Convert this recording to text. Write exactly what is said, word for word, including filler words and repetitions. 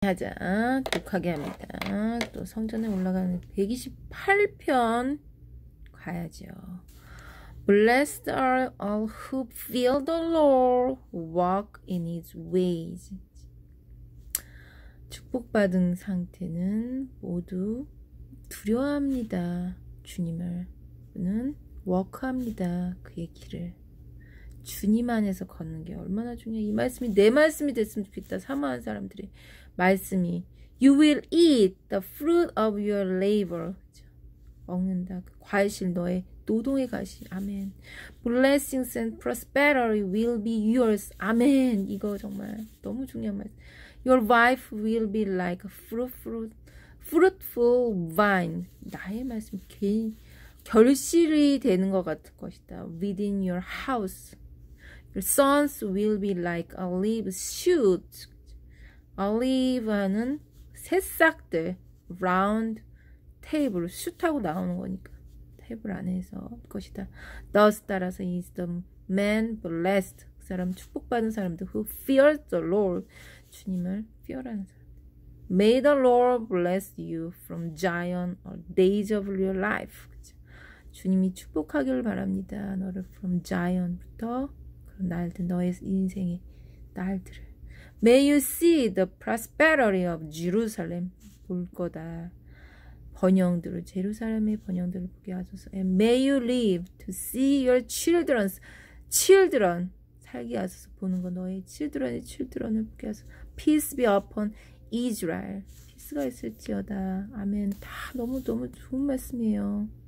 하자. 독하게 합니다. 또 성전에 올라가는 백이십팔 편 가야죠. Blessed are all who fear the Lord, walk in His ways. 축복받은 상태는 모두 두려워합니다. 주님을 는 워크합니다. 그의 길을. 주님 안에서 걷는 게 얼마나 중요해. 이 말씀이 내 말씀이 됐으면 좋겠다. 사모하는 사람들이 말씀이 You will eat the fruit of your labor. 먹는다. 그 과실 너의 노동의 과실. 아멘. Blessings and prosperity will be yours. 아멘. 이거 정말 너무 중요한 말씀. Your wife will be like a fruitful, fruitful vine. 나의 말씀 개인 결실이 되는 것 같은 것이다. Within your house. Your sons will be like olive shoots. olive는 새싹들. round table. 슛하고 나오는 거니까. 테이블 안에서 것이다. Thus 따라서 is the man blessed. 그 사람 축복받은 사람들 who fears the Lord. 주님을 fear하는 사람. May the Lord bless you from Zion all days of your life. 그쵸? 주님이 축복하기를 바랍니다. 너를 from Zion부터 그런 날들 너의 인생의 날들을. May you see the prosperity of Jerusalem. 볼 거다. 번영들을 제루살렘의 번영들을 보게 하소서. And may you live to see your children's children. 살게 하소서. 보는 거 너의 children의 children을 보게 하소서. Peace be upon Israel. 피스가 있을지어다. 아멘. 다 너무너무 좋은 말씀이에요.